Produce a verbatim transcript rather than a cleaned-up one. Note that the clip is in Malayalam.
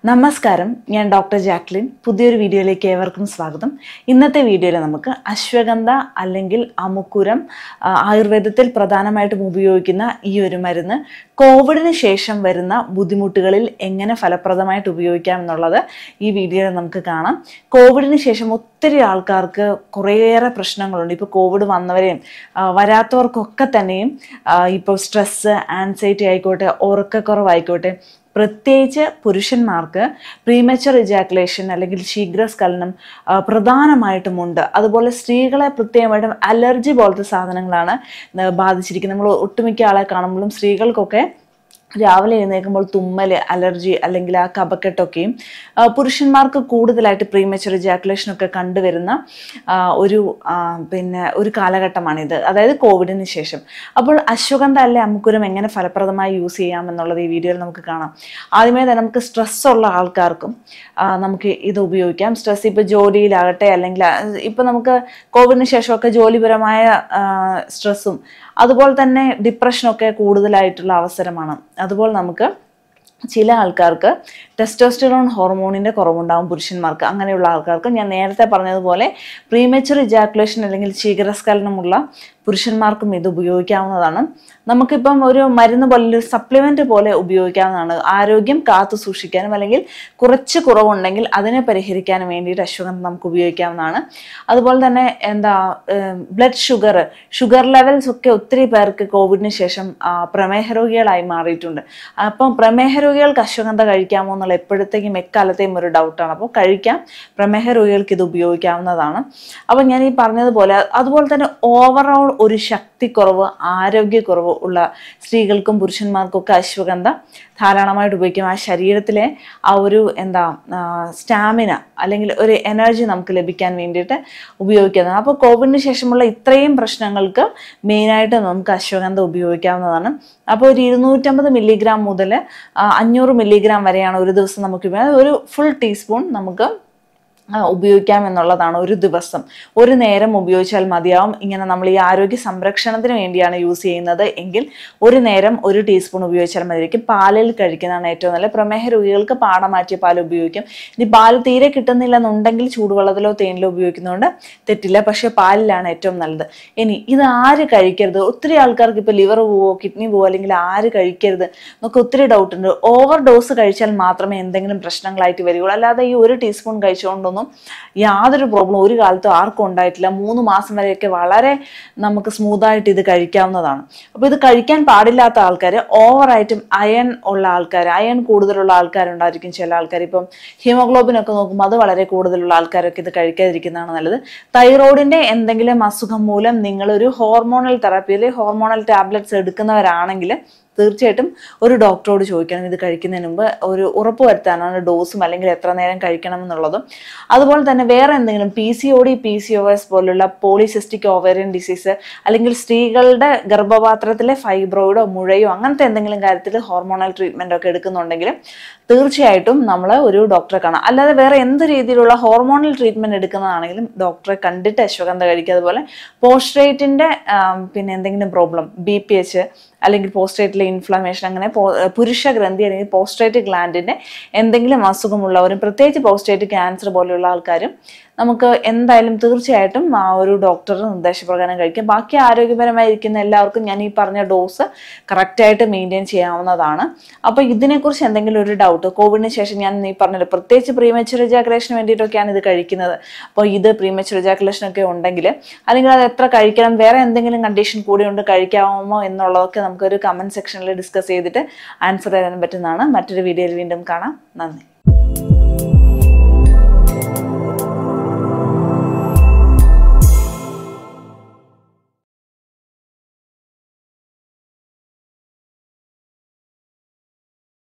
നമസ്കാരം, ഞാൻ ഡോക്ടർ ജാക്ലിൻ. പുതിയൊരു വീഡിയോയിലേക്ക് ഏവർക്കും സ്വാഗതം. ഇന്നത്തെ വീഡിയോയിൽ നമുക്ക് അശ്വഗന്ധ അല്ലെങ്കിൽ അമുക്കുരം, ആയുർവേദത്തിൽ പ്രധാനമായിട്ടും ഉപയോഗിക്കുന്ന ഈ ഒരു മരുന്ന് കോവിഡിന് ശേഷം വരുന്ന ബുദ്ധിമുട്ടുകളിൽ എങ്ങനെ ഫലപ്രദമായിട്ട് ഉപയോഗിക്കാം എന്നുള്ളത് ഈ വീഡിയോയിൽ നമുക്ക് കാണാം. കോവിഡിന് ശേഷം ഒത്തിരി ആൾക്കാർക്ക് കുറേയേറെ പ്രശ്നങ്ങളുണ്ട്. ഇപ്പോൾ കോവിഡ് വന്നവരെയും വരാത്തവർക്കൊക്കെ തന്നെയും ഇപ്പോൾ സ്ട്രെസ്സ്, ആൻസൈറ്റി ആയിക്കോട്ടെ, ഉറക്കക്കുറവായിക്കോട്ടെ, പ്രത്യേകിച്ച് പുരുഷന്മാർക്ക് പ്രീമച്വർ ഇജാക്കുലേഷൻ അല്ലെങ്കിൽ ശീഘ്രസ്ഖലനം പ്രധാനമായിട്ടുമുണ്ട്. അതുപോലെ സ്ത്രീകളെ പ്രത്യേകമായിട്ടും അലർജി പോലത്തെ സാധനങ്ങളാണ് ബാധിച്ചിരിക്കുന്നത്. നമ്മൾ ഒട്ടുമിക്ക ആളെ കാണുമ്പോഴും സ്ത്രീകൾക്കൊക്കെ രാവിലെ എഴുന്നേൽക്കുമ്പോൾ തുമ്മൽ, അലർജി അല്ലെങ്കിൽ ആ കഫക്കെട്ടൊക്കെയും, പുരുഷന്മാർക്ക് കൂടുതലായിട്ട് പ്രീമച്വർ ഇജാക്കുലേഷനൊക്കെ കണ്ടുവരുന്ന ഒരു പിന്നെ ഒരു കാലഘട്ടമാണിത്, അതായത് കോവിഡിന് ശേഷം. അപ്പോൾ അശ്വഗന്ധ അല്ലെ അമുക്കുരം എങ്ങനെ ഫലപ്രദമായി യൂസ് ചെയ്യാമെന്നുള്ളത് ഈ വീഡിയോയിൽ നമുക്ക് കാണാം. ആദ്യമേ തന്നെ നമുക്ക് സ്ട്രെസ് ഉള്ള ആൾക്കാർക്കും നമുക്ക് ഇത് ഉപയോഗിക്കാം. സ്ട്രെസ് ഇപ്പോൾ ജോലിയിലാകട്ടെ, അല്ലെങ്കിൽ ഇപ്പം നമുക്ക് കോവിഡിന് ശേഷമൊക്കെ ജോലിപരമായ സ്ട്രെസ്സും അതുപോലെ തന്നെ ഡിപ്രഷനൊക്കെ കൂടുതലായിട്ടുള്ള അവസരമാണ്. അതുപോലെ നമുക്ക് ചില ആൾക്കാർക്ക് ടെസ്റ്റോസ്റ്ററോൺ ഹോർമോണിൻ്റെ കുറവുണ്ടാകും പുരുഷന്മാർക്ക്. അങ്ങനെയുള്ള ആൾക്കാർക്ക് ഞാൻ നേരത്തെ പറഞ്ഞതുപോലെ പ്രീമച്വർ ഇജാക്കുലേഷൻ അല്ലെങ്കിൽ ശീഘ്രസ്ഖലനമുള്ള പുരുഷന്മാർക്കും ഇത് ഉപയോഗിക്കാവുന്നതാണ്. നമുക്കിപ്പം ഒരു മരുന്ന് പോലെ, ഒരു സപ്ലിമെൻ്റ് പോലെ ഉപയോഗിക്കാവുന്നതാണ്. ആരോഗ്യം കാത്തു സൂക്ഷിക്കാനും അല്ലെങ്കിൽ കുറച്ച് കുറവുണ്ടെങ്കിൽ അതിനെ പരിഹരിക്കാനും വേണ്ടിയിട്ട് അശ്വഗന്ധ നമുക്ക് ഉപയോഗിക്കാവുന്നതാണ്. അതുപോലെ തന്നെ എന്താ ബ്ലഡ് ഷുഗർ ഷുഗർ ലെവൽസ് ഒക്കെ ഒത്തിരി പേർക്ക് കോവിഡിന് ശേഷം പ്രമേഹ രോഗികളായി മാറിയിട്ടുണ്ട്. അപ്പം പ്രമേഹ രോഗികൾക്ക് അശ്വഗന്ധ കഴിക്കാമോ എന്നുള്ള എപ്പോഴത്തേക്കും എക്കാലത്തെയും ഒരു ഡൗട്ടാണ്. അപ്പോൾ കഴിക്കാം, പ്രമേഹ രോഗികൾക്ക് ഇത് ഉപയോഗിക്കാവുന്നതാണ്. അപ്പം ഞാൻ ഈ പറഞ്ഞതുപോലെ അതുപോലെ തന്നെ ഓവറോൾ ഒരു ശക്തിക്കുറവ്, ആരോഗ്യക്കുറവ് ഉള്ള സ്ത്രീകൾക്കും പുരുഷന്മാർക്കും ഒക്കെ അശ്വഗന്ധ ധാരാളമായിട്ട് ഉപയോഗിക്കും. ആ ശരീരത്തിലെ ആ ഒരു എന്താ സ്റ്റാമിന അല്ലെങ്കിൽ ഒരു എനർജി നമുക്ക് ലഭിക്കാൻ വേണ്ടിയിട്ട് ഉപയോഗിക്കുന്നതാണ്. അപ്പോൾ കോവിഡിന് ശേഷമുള്ള ഇത്രയും പ്രശ്നങ്ങൾക്ക് മെയിനായിട്ട് നമുക്ക് അശ്വഗന്ധ ഉപയോഗിക്കാവുന്നതാണ്. അപ്പോൾ ഒരു ഇരുന്നൂറ്റമ്പത് മില്ലിഗ്രാം മുതൽ അഞ്ഞൂറ് മില്ലിഗ്രാം വരെയാണ് ഒരു ദിവസം നമുക്ക് ഒരു ഫുൾ ടീസ്പൂൺ നമുക്ക് ഉപയോഗിക്കാം എന്നുള്ളതാണ്. ഒരു ദിവസം ഒരു നേരം ഉപയോഗിച്ചാൽ മതിയാവും. ഇങ്ങനെ നമ്മൾ ഈ ആരോഗ്യ സംരക്ഷണത്തിന് വേണ്ടിയാണ് യൂസ് ചെയ്യുന്നത് എങ്കിൽ ഒരു നേരം ഒരു ടീസ്പൂൺ ഉപയോഗിച്ചാൽ മതിയായിരിക്കും. പാലിൽ കഴിക്കുന്നതാണ് ഏറ്റവും നല്ലത്. പ്രമേഹ രോഗികൾക്ക് പാട മാറ്റിയ പാൽ ഉപയോഗിക്കും. ഇനി പാൽ തീരെ കിട്ടുന്നില്ല എന്നുണ്ടെങ്കിൽ ചൂടുവെള്ളത്തിലോ തേനിലോ ഉപയോഗിക്കുന്നതുകൊണ്ട് തെറ്റില്ല, പക്ഷേ പാലിലാണ് ഏറ്റവും നല്ലത്. ഇനി ഇത് ആര് കഴിക്കരുത്? ഒത്തിരി ആൾക്കാർക്ക് ഇപ്പോൾ ലിവർ പോവോ കിഡ്നി പോവോ അല്ലെങ്കിൽ ആര് കഴിക്കരുത് എന്നൊക്കെ ഒത്തിരി ഡൗട്ട് ഉണ്ട്. ഓവർ ഡോസ് കഴിച്ചാൽ മാത്രമേ എന്തെങ്കിലും പ്രശ്നങ്ങളായിട്ട് വരികയുള്ളൂ. അല്ലാതെ ഈ ഒരു ടീസ്പൂൺ കഴിച്ചുകൊണ്ടൊന്നും യാതൊരു പ്രോബ്ലം ഒരു കാലത്തും ആർക്കും ഉണ്ടായിട്ടില്ല. മൂന്ന് മാസം വരെയൊക്കെ വളരെ നമുക്ക് സ്മൂത്തായിട്ട് ഇത് കഴിക്കാവുന്നതാണ്. അപ്പോൾ ഇത് കഴിക്കാൻ പാടില്ലാത്ത ആൾക്കാർ, ഓവറായിട്ടും അയൺ ഉള്ള ആൾക്കാർ, അയൺ കൂടുതലുള്ള ആൾക്കാരുണ്ടായിരിക്കും ചില ആൾക്കാർ. ഇപ്പം ഹീമോഗ്ലോബിൻ ഒക്കെ നോക്കുമ്പോൾ അത് വളരെ കൂടുതലുള്ള ആൾക്കാരൊക്കെ ഇത് കഴിക്കാതിരിക്കുന്നതാണ് നല്ലത്. തൈറോയിഡിൻ്റെ എന്തെങ്കിലും അസുഖം മൂലം നിങ്ങളൊരു ഹോർമോണൽ തെറാപ്പിയിൽ ഹോർമോണൽ ടാബ്ലറ്റ്സ് എടുക്കുന്നവരാണെങ്കിൽ തീർച്ചയായിട്ടും ഒരു ഡോക്ടറോട് ചോദിക്കണം ഇത് കഴിക്കുന്നതിന് മുമ്പ്. ഒരു ഉറപ്പ് വരുത്താനാണ് ഡോസും അല്ലെങ്കിൽ എത്ര നേരം കഴിക്കണം എന്നുള്ളതും. അതുപോലെ തന്നെ വേറെ എന്തെങ്കിലും P C O D, P C O S പോലുള്ള പോളിസിസ്റ്റിക് ഓവേറിയൻ ഡിസീസ് അല്ലെങ്കിൽ സ്ത്രീകളുടെ ഗർഭപാത്രത്തിലെ ഫൈബ്രോയിഡോ മുഴയോ അങ്ങനത്തെ എന്തെങ്കിലും കാര്യത്തിൽ ഹോർമോണൽ ട്രീറ്റ്മെൻ്റ് ഒക്കെ എടുക്കുന്നുണ്ടെങ്കിൽ തീർച്ചയായിട്ടും നമ്മൾ ഒരു ഡോക്ടറെ കാണാം. അല്ലാതെ വേറെ എന്ത് രീതിയിലുള്ള ഹോർമോണൽ ട്രീറ്റ്മെൻറ്റ് എടുക്കുന്നതാണെങ്കിലും ഡോക്ടറെ കണ്ടിട്ട് അശ്വഗന്ധ കഴിക്കുക. അതുപോലെ പോസ്ട്രേറ്റിൻ്റെ പിന്നെ എന്തെങ്കിലും പ്രോബ്ലം, ബി പി എച്ച് അല്ലെങ്കിൽ പോസ്ട്രേറ്റിലെ ഇൻഫ്ലമേഷൻ, അങ്ങനെ പുരുഷ ഗ്രന്ഥി അല്ലെങ്കിൽ പോസ്ട്രേറ്റ് ഗ്ലാൻഡിൻ്റെ എന്തെങ്കിലും അസുഖമുള്ളവരും പ്രത്യേകിച്ച് പോസ്ട്രേറ്റ് ക്യാൻസർ പോലെയുള്ള ആൾക്കാരും നമുക്ക് എന്തായാലും തീർച്ചയായിട്ടും ആ ഒരു ഡോക്ടറുടെ നിർദ്ദേശപ്രകാരം കഴിക്കാം. ബാക്കി ആരോഗ്യപരമായിരിക്കുന്ന എല്ലാവർക്കും ഞാൻ ഈ പറഞ്ഞ ഡോസ് കറക്റ്റായിട്ട് മെയിൻറ്റെയിൻ ചെയ്യാവുന്നതാണ്. അപ്പോൾ ഇതിനെക്കുറിച്ച് എന്തെങ്കിലും ഒരു ഡൗട്ട്, കോവിഡിന് ശേഷം ഞാൻ ഈ പറഞ്ഞത് പ്രത്യേകിച്ച് പ്രീമച്വർ ഇജാക്കുലേഷന് വേണ്ടിയിട്ടൊക്കെയാണ് ഇത് കഴിക്കുന്നത്. അപ്പോൾ ഇത് പ്രീമച്വർ ഇജാക്കുലേഷനൊക്കെ ഉണ്ടെങ്കിൽ അല്ലെങ്കിൽ അത് എത്ര കഴിക്കണം, വേറെ എന്തെങ്കിലും കണ്ടീഷൻ കൂടി ഉണ്ട് കഴിക്കാമോ എന്നുള്ളതൊക്കെ നമുക്കൊരു കമൻറ്റ് സെക്ഷനിൽ ഡിസ്കസ് ചെയ്തിട്ട് ആൻസർ തരാൻ പറ്റുന്നതാണ്. മറ്റൊരു വീഡിയോയിൽ വീണ്ടും കാണാം. നന്ദി.